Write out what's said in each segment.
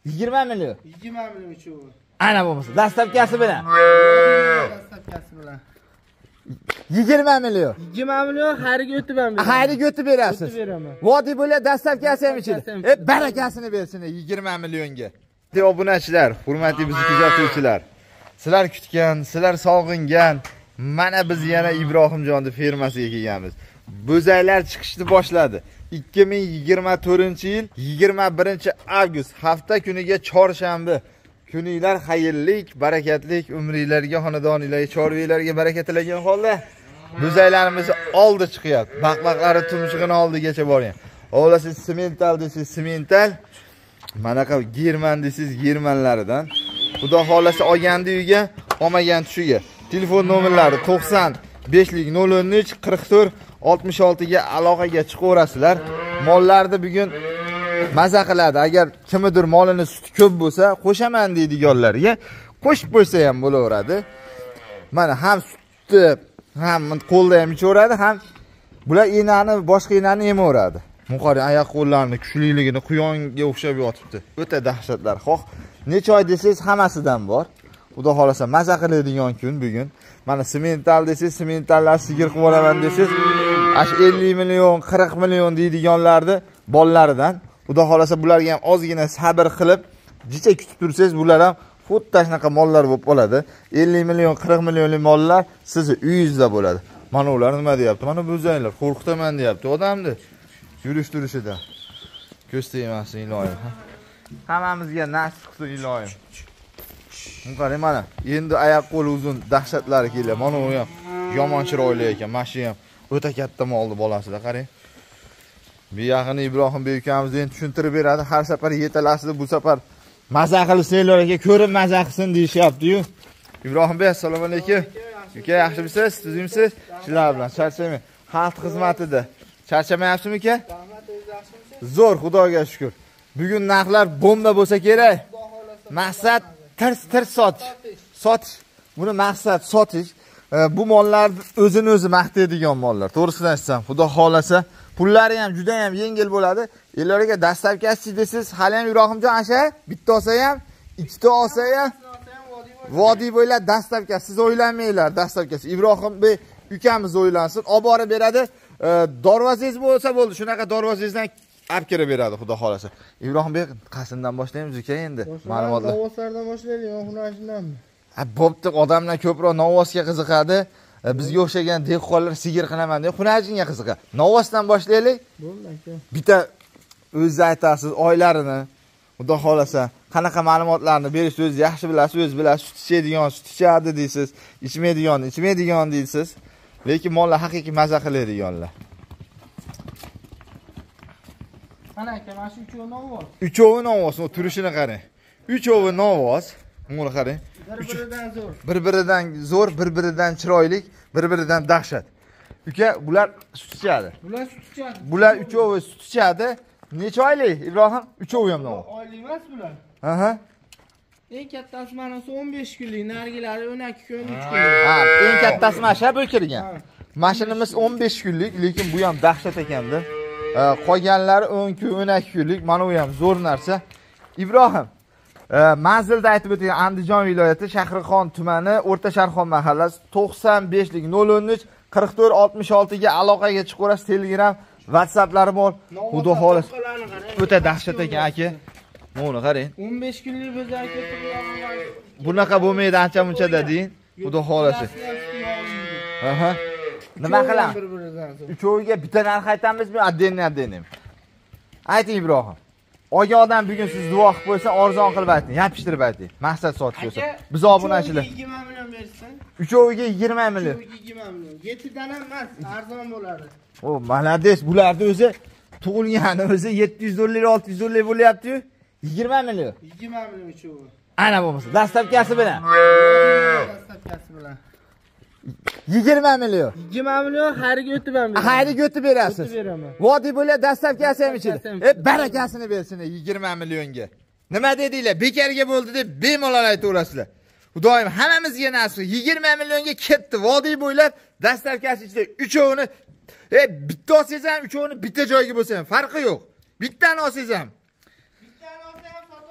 20 million. 20 million uchovi. Ana bo'lmasa, dastlabkasi bilan. Dastlabkasi bilan. 20 million. 20 million xariga o'tib ham beraman. Xariga o'tib berasiz. O'tib beraman. Vodiy bo'ylab dastlabkasi ham ichida. Barakasini bersin 20 millionga. Obunachilar, hurmatli bizni kuzatuvchilar. Sizlar kutgan, sizlar sog'ingan, mana biz yana Ibrohimjonning fermasiga kelganmiz. Bo'zaylar chiqishni boshladi. 2024-yil 21-avgust hafta kuniga chorshanba. Kuninglar xayrlik, barakatlik, umringlarga, xonadoninglarga, chorvalarga baraka tilagan holda bo'zaylarimiz oldi chiqyapti. Baqbaqlari tumshug'ini oldigacha borgan. O'ylasiz semental desiz, semental. Manaqa German desiz, Germanlaridan. Xudo xolasa olganda uyga, olmagan tushiga. Telefon nomerlari 95 013 44 66 ga aloqaga chiqaverasizlar. Mollarni bugun maza qiladi. Agar kimdir molini suti ko'p bo'lsa, qo'shaman deydiganlarga qo'shib qo'ysa ham bo'laveradi. Mana ham sutni ham qo'lda ham ichaveradi, ham bular enani, boshqa enani yemaveradi. Muqori oyoq qo'llarini kuchliligini quyonga o'xshab yotibdi. O'ta dahshatlar. Xo'q, necha oy desangiz hammasidan bor. Xudo xolasa maza qiladigan kun bugun. Mana semental desangiz, sementallar sigir qilib olaman desangiz, 50 million, 40 million deydiganlarni bollaridan. Xudo xolasa bularga ham ozgina sabr qilib, jicha kutib tursangiz, bular ham xuddi shunaqa mollar bo'lib qoladi. 50 million, 40 millionlik mollar sizni uyingizda bo'ladi. Mana ular nima deyapti? Mana bo'zaylar qo'rqitaman deyapti odamni. Yurish turishida. Ko'z tegmasin iloyim. Hammamizga nasib qilsin iloyim. Qarang mana, endi oyoq qo'li uzun dahshatlari kelyapti. Mana u ham yomon chiroyli ekan. Mana shu ham o'ta katta molni bolasida, qarang. Bu yaqin Ibrohim bek ukamiz endi tushuntirib beradi. Har safar yetalasida bu safar maza qilsanglar aka, ko'rib maza qilsin deyishyapti-yu. Ibrohim bek, assalomu alaykum. Uka, yaxshimisiz? Tuzimsiz? Sizlar bilan charchamang. Xalq xizmatida. Charchamayapsizmi aka? Zo'r, Xudoga shukr. Bugun narxlar bomba bo'lsa kerak. Maqsad tirs sotish. Buni maqsad sotish. Bu mollar o'zini o'zi maqtaydigan mollar. To'g'risini aytsam, Xudo xolasa, pullari ham juda ham yengil bo'ladi. Ellarga dastlabkasi desiz, hali ham Ibrohimjon asha, bitta olsa ham, ikkita olsa ham vodiy bo'ylab dastlabkasi. Siz o'ylamanglar dastlabkasi. Ibrohim bek ukamiz o'ylansin, olib borib beradi. Darvozangiz bo'lsa bo'ldi, shunaqa darvozangizdan olib kirib beradi, Xudo xolasa. Ibrohim bek, qasindan boshlaymiz uka endi. Ma'lumotlar. Novvoslardan boshlaylik, xunashindanmi? Bo'pti, odamlar ko'proq novvosga qiziqadi. Bizga o'xshagan dehqonlar sigir qilaman deb xunajinga qiziqadi. Novvosdan boshlaylik. Bo'ldi aka. Bitta o'zingiz aytasiz, oylarini, Xudo xolasa, qanaqa ma'lumotlarni berishni o'zingiz yaxshi bilasiz, o'zingiz bilasiz. Sut ichadigan, sut ichadi deysiz, ichmaydigan deysiz. Lekin mollar haqiqiy maza qiladiganlar. Mana aka, mana shu uchovi novvos. Uchovi novvos, o turishini qarang. Uchovi novvos. Buni qarang. Bir-biridan zo'r. Bir-biridan zo'r, bir-biridan chiroyli, bir-biridan dahshat. Uka, bular sut ichadi. Bular sut ichadi. Bular uchovi sut ichadi. Necha oylik, Ibrohim? Uchovi ham novvos. Oylik emas bular. Aha. Eng kattasi mana 15 kunlik, nargilari 12 kun, 3 kunlik. Ha, eng kattasi mana shu bo'lkirgan. Mashinamiz 15 kunlik, lekin bu ham dahshat ekanda. Qolganlari 10 kun, 12 kunlik. Mana u ham zo'r narsa. Ibrohim, manzilda aytib o'tgan Andijon viloyati Shahrixon tumani, O'rta Sharxon mahallasi 95lik 013 44 66 ga aloqaga chiqaverasiz. Telegram, WhatsApplari bor. Xudo xolos. O'ta dahshat ekan aka. Mana qarang. 15 kunlik bo'zak ketib bunaqa bo'lmaydi ancha-munchada deyin. Xudo xolasi. Aha. Nima qilamiz? Uchoviga bitta narx aytamizmi, addenni? Ayting Ibrohim. Olgan odam bugun siz duo qilib qo'ysa, arzon qilib ayting, yapishtirib ayting. Maqsad sotish bo'lsa. Biz obunachilar. 20 million bersin. Uchoviga 20 million. 20 million. 7 dan emas, arzon bo'ladi. O, malades, bularni o'zi tug'ilgani o'zi 700 dollar, 600 dollar bo'lyapti-yu. 20 million. 20 million uchovi. Ana bo'lmasa, dastlabkasi bilan. Dastlabkasi bilan. 20 million. 20 million xariga o'tib ham beraman. Xariga o'tib berasiz. O'tib beraman. Vodiy bo'ylab dastlabkasi ham ichida. Barakasini bersin 20 millionga. Nima dedinglar? Bekarga bo'ldi deb bemalol aytaverasizlar. Xudoyim hammamizga nasib. 20 millionga ketdi. Vodiy bo'ylab dastlabkasi ichida uchovini bitta olsangiz ham uchovini bitta joyga bo'lsa ham farqi yo'q. Bittani olsangiz ham. Bittani olsa ham sotaveraman.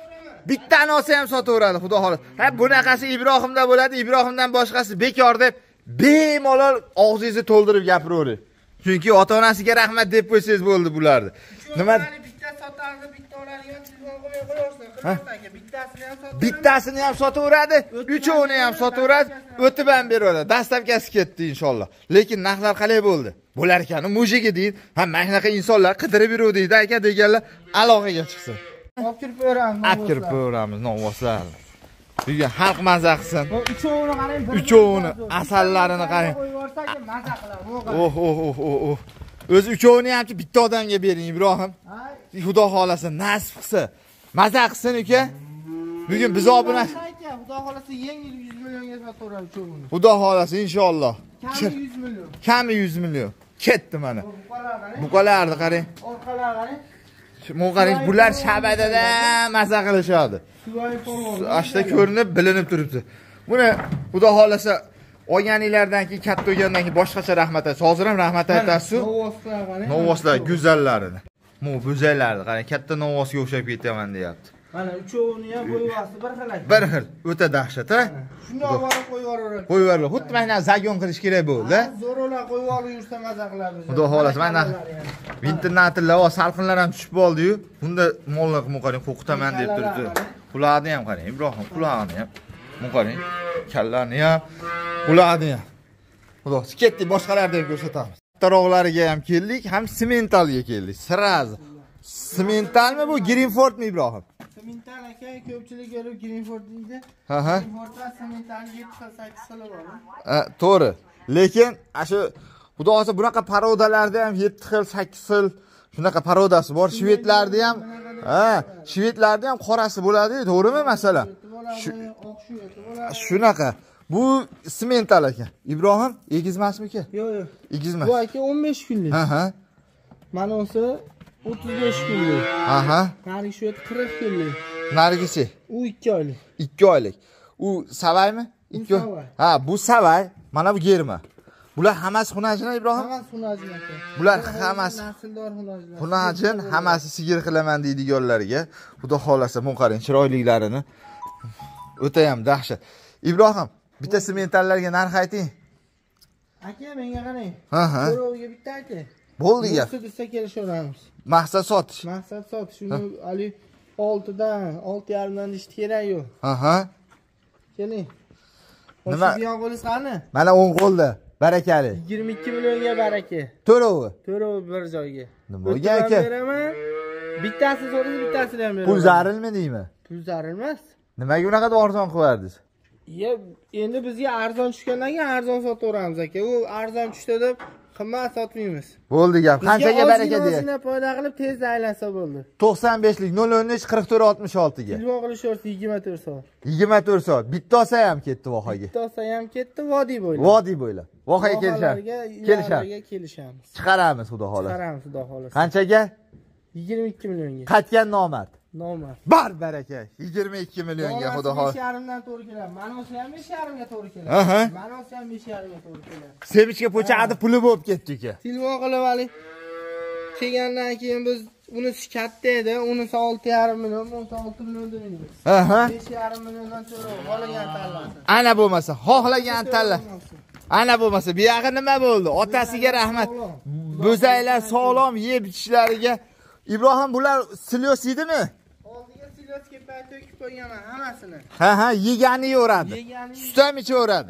Bittani olsa ham sotaveradi, xudo xolos. Ha, bunaqasi Ibrohimda bo'ladi, Ibrohimdan boshqasi bekor deb bemalol og'zingizni to'ldirib gapiravering. Chunki ota-onasiga rahmat deb qo'ysangiz bo'ldi bularni. Nima? Bitta sotardi, bitta oladigan telefon qo'yib qo'yarsan. Qilmasdan bittasini ham sotaveradi. Bittasini ham sotaveradi, uchovini ham sotaveradi, o'tib ham beradi. Dastlabkasi ketdi inshaalloh. Lekin narxlar qalay bo'ldi? Bo'lar ekan, mujiga deyin. Ha, mana shunaqa insonlar qidirib yuruvdi aka deganlar aloqaga chiqsin. Olib kirib beramiz. Olib kirib beramiz, novvoslar. Bugun xalq maza qilsin. Uchovini qarang, uchovini, asallarini qarang. qo'yib yuborsak maza qiladi. Oh. O'zi uchovini ham bitta odamga bering, Ibrohim. Xudo xolasa, nasib qilsa, maza qilsin uka. Bugun biz obuna. Xudo xolasa yengil 100 millionga sotaveradi uchovini. Xudo xolasa inshaalloh. Kami 100 million. Kami 100 million. Ketdi mana. Buqalarni qarang. Orqalar qarang. Qarang, bular shabadada maza qilishadi. Ashta ko'rinib, bilinib turibdi. Buni xudo xolasa olganinglardan keyin, katta o'lgandan keyin boshqacha rahmat aytasiz. Hozir ham rahmat aytasiz. Novvoslar go'zallarini. Bo'zaylarni qarang, katta novvosga o'xshab ketaman deyapti. Mana uchovini ham qo'yibasiz bir xil. Bir xil, o'ta dahshat, ha? Shunday olib qo'yib yuboraveradi. Qo'yib yuboradi. Xuddi mana zagon qilish kerak bo'ldi. Zo'rolar qo'yib olib yursa maza qiladi. Xudo xolasa, mana internatlar va salqinlar ham tushib qoldi-yu. Bunda mollar qarang, qo'qitaman deb turibdi. Qulog'ini ham qarang, Ibrohim, qulog'ini ham. Qarang, kallarni ham, qulog'ini ham. Xudo, ketdi, boshqalarni ham ko'rsatamiz. Taroqlariga ham keldik, ham sementalga keldik. Sirazi. Sementalmi bu, Greenfordmi Ibrohim? Semental aka, ko'pchilik kelib Greenford deydi. Ha. Greenfordda semental 7 xil 8 xili bor. To'g'ri. Lekin shu xudo xolasa bunaqa parodalarda ham 7 xil, 8 xil shunaqa parodasi bor. Shvedlarda ham, shvedlarda ham qorasi bo'ladi, to'g'rimi masalan? Shunaqa. Bu semental aka. Ibrohim, egizmasmi aka? Yo'q. Egizmas. Bu aka 15 kunlik. Mana o'si 35 kunlik. Narigi shved 40 kunlik. Narigisi? U 2 oylik. 2 oylik. U savaymi? 2. Ha, bu savay, mana bu germa. Bular hammasi xunajin Ibrohim? Hammasi xunajin aka. Bular hammasi nasldor xunajin. Xunajin, hammasi sigir qilaman deydiganlarga. Xudo xolasa, mun qarang, chiroyliklarini. O'ta ham dahshat. Ibrohim, bitta sementallarga narx ayting. Aka, menga qarang. To'rovga bitta aka. Bo'ldi gap. Desa kelishaveramiz. Maqsad sotish. Maqsad sotish. Uni ali 6 dan 6,5 dan ish kerak yo'q. Keling. Nima? Buyon qo'lingiz qani? Mana 10 qo'lda. Barakali. 22 millionga baraka. To'rovi. To'rovi bir joyga. Nima bo'lgan aka? Bittasi so'raysiz, bittasini ham beraman. Pul zarilmi deymi? Pul zarilmas. Nimaga unaqa arzon qildingiz? Endi bizga arzon tushgandan keyin arzon sotaveramiz aka. U arzon tushdi deb qimmat sotmaymiz. Bo'ldi gap. Qanchaga baraka deyapti? Bizga foyda qilib tezda aylansa bo'ldi. 95lik 013 4466 ga. Telefon qilishaversa 24 soat. 24 soat. Bitta olsa ham ketdi vohaga. Bitta olsa ham ketdi vodiy bo'ylab. Vodiy bo'ylab. Vohaga kelishamiz. Chiqaramiz xudo xolasa. Chiqaramiz xudo xolasa. Qanchaga? 22 millionga. Qaytgan nomard. Nomard. Bar baraka. 22 millionga xudo xolasa. 5,5 dan to'g'ri keladi. Mana o'si ham 5,5 ga to'g'ri keladi. Mana o'si ham 5,5 ga to'g'ri keladi. Semichga po'chadi puli bo'lib ketdi aka. Telefon qilib ali. Kelgandan keyin biz unisi katta edi, unisi 6,5 million, 6 million deymiz. 5,5 milliondan to'g'ri xohlagan tanlasin. Ana bo'lmasa, xohlagan tanla. Ana bo'lmasa, bu yog'i nima bo'ldi? Otasiga rahmat. Bo'zaylar sog'lom yeb ichishlariga. Ibrohim, bular silyos yedimi? Oldiga silyos kepay to'kib qo'yganman hammasini. Yegani yo'radi. Sut ham ichaveradi.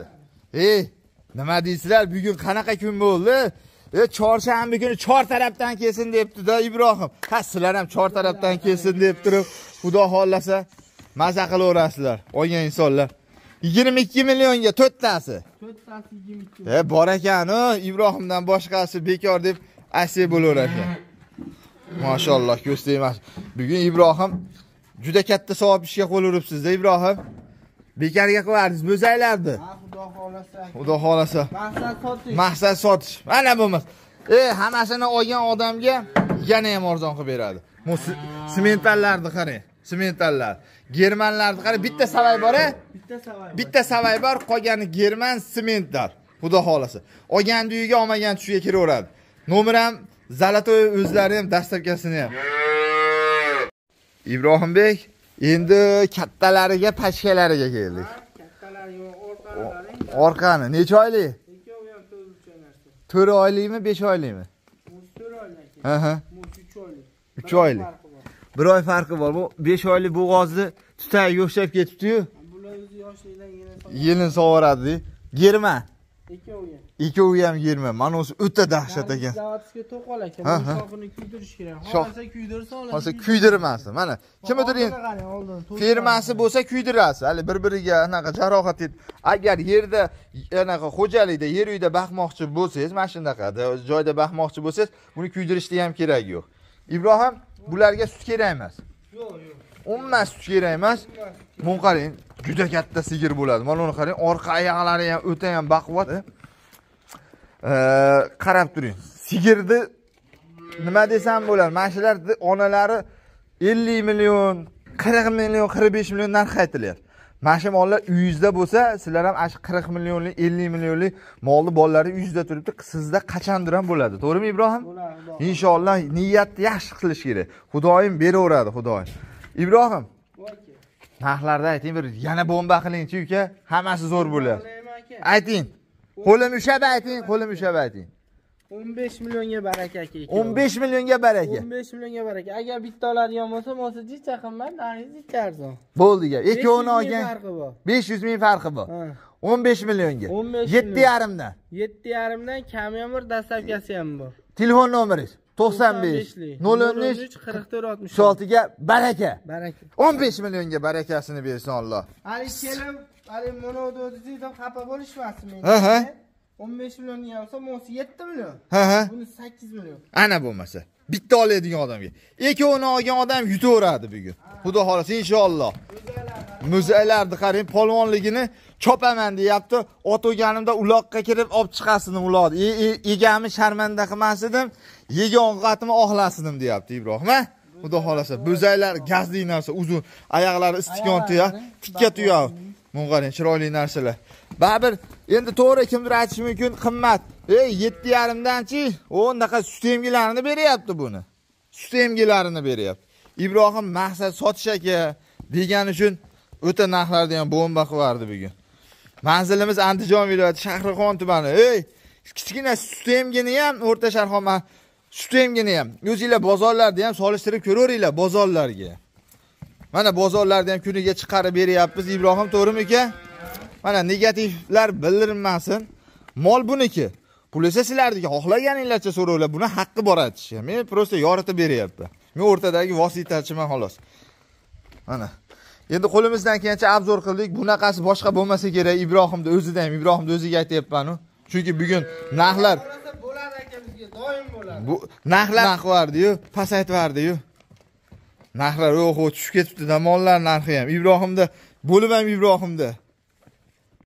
Nima deysizlar? Bugun qanaqa kun bo'ldi? Chorshanba kuni chor tarafdan kelsin debdi-da Ibrohim. Sizlar ham chor tarafdan kelsin deb turib, xudo xolasa maza qilaverasizlar. Olgan insonlar. 22 millionga to'rttasi. To'rttasi 22 million. Bor ekan-ku, Ibrohimdan boshqasi bekor deb asli bo'laverar ekan. Mashalloh, ko'staymas. Bugun Ibrohim juda katta savob ishga qo'l uribsiz-da Ibrohim. Bekarga qo'yardingiz bo'zaylardi. Xudo xolasa. Xudo xolasa. Maqsad sotish. Maqsad sotish. Mana bo'lmas. Hammasini olgan odamga yana ham arzon qilib beradi. Sementallarni qarang. Sementallar. Germanlarni qarang, bitta savay bor-a? Bitta savay bor, qolgani german sementlar. Xudo xolasa. Olgan uyiga, olmagan tushiga kiraveradi. Nomer ham Zalatoy o'zlari ham dastlabkasini ham. Ibrohimbek, Endi kattalariga, pashkalariga keldik. Kattalariga orqalari. Orqani necha oylik? Ikkovi ham 4 narsa. 4 oylikmi, 5 oylikmi? 4 oylik. Aha. 3 oylik. 3 oylik. Bir oy farqi bor. Bu 5 oylik bo'g'ozni tutagiga o'xshab ketibdi-yu. Bular o'zi yoshlikdan Yelin sovoradi. Germa. Ikkovi ham. Ikkovi ham germa. Mana o'zi o'ta dahshat ekan. Zavodga to'qol ekan. Bu shoxini kuydirish kerak. Xohlasa kuydirsa oladi. Hozir kuydirmasin. Mana kimdir firmasi bo'lsa kuydirasiz. Hali bir-biriga anaqa jarohat et. Agar yerda anaqa xo'jalikda, yer uyda baxmoqchi bo'lsangiz, mana shunaqada joyda baxmoqchi bo'lsangiz, buni kuydirishni ham kerak yo'q. Ibrohim, bularga sut kerak emas. Yo'q. Umuman sut kerak emas. Buni qarang, juda katta sigir bo'ladi. Mana uni qarang, orqa oyoqlari ham o'ta ham baquvvat. Qarab turing. Sigirni nima desam bo'ladi? Mana shularni onalari 50 million, 40 million, 45 million narx aytilyapti. Mana shu mollar uyingizda bo'lsa, sizlar ham ash 40 millionlik, 50 millionlik molni bolalari uyingizda turibdi. Sizda qachondir ham bo'ladi. To'g'rimi Ibrohim? Bo'ladi. Inshaalloh niyatni yaxshi qilish kerak. Xudoyim beraveradi, Xudoyim. Ibrohim, narxlarda ayting, bir yana bomba qiling-chi uka, hammasi zo'r bo'ladi. Ayting. Qo'lim ushab ayting, qo'lim ushab ayting. 15 millionga baraka aka. 15 millionga baraka. 15 millionga baraka. Agar bitta oladigan bo'lsa, mo'sa jicha qimmat, narxi jicha arzon. Bo'ldi-ga. Ikkovini olgan 500 ming farqi bor. 15 millionga. 7,5 dan. 7,5 dan kami ham bor, dastlabkasi ham bor. Telefon nomeringiz 95 013 44 66 ga baraka. Baraka. 15 millionga barakasini bersin Alloh. Ali kelib, Ali monodo'dizda xafa bo'lishmasin men. 15 million yeyapsa, mo'si 7 million. Buni 8 million. Ana bo'lmasa, bitta oladigan odamga. Ikkovini olgan odam yutaveradi bugun. Xudo xolasa inshaalloh. Muzaylarni qarang, polvonligini chopaman deyapti. Ot o'ganimda uloqqa kirib olib chiqasini uloqni. Egamni sharmanda qilmasdim, yegan ovqatimni oxlasidim deyapti Ibrohim, ha? Xudo xolasa, bo'zaylar gazli narsa, uzun, oyoqlari istikon tuya, tikka tuya. Mun qarang, chiroyli narsalar. Baribir endi to'g'ri kimdir aytishi mumkin, qimmat. 7,5 danchi, o'naqa sut emgilarini beryapti buni. Sut emgilarini beryapti. Ibrohim maqsad sotish aka degan uchun o'ta narxlarda ham bomba qilardi bugun. Manzilimiz Andijon viloyati Shahrixon tumani. Kichkina sut emgini ham o'rta Sharxon sut emgini ham o'zingizlar bozorlarda ham solishtirib ko'raveringlar bozorlarga. Mana bozorlarda ham kuniga chiqarib beryapmiz Ibrohim, to'g'rimi aka? Mana negativlar bildirilmasin. Mol buniki. Pul esa sizlarga xohlaganinglarcha so'rovlar, buni haqqi bor aytishga. Men prosta yoritib beryapman. Men o'rtadagi vositachiman xolos. Mana. Endi qo'limizdan kelgancha obzor qildik. Bunaqasi boshqa bo'lmasa kerak. Ibrohimni o'zida ham, Ibrohimni o'ziga aytayapman-ku. Chunki bugun narxlar bo'ladi aka, bizga doim bo'ladi. Bu narxlar naqvardi-yu, pasaytvardi-yu. Narxlar tushib ketibdi-da, mollar narxi ham. Ibrohimda bo'lib ham Ibrohimda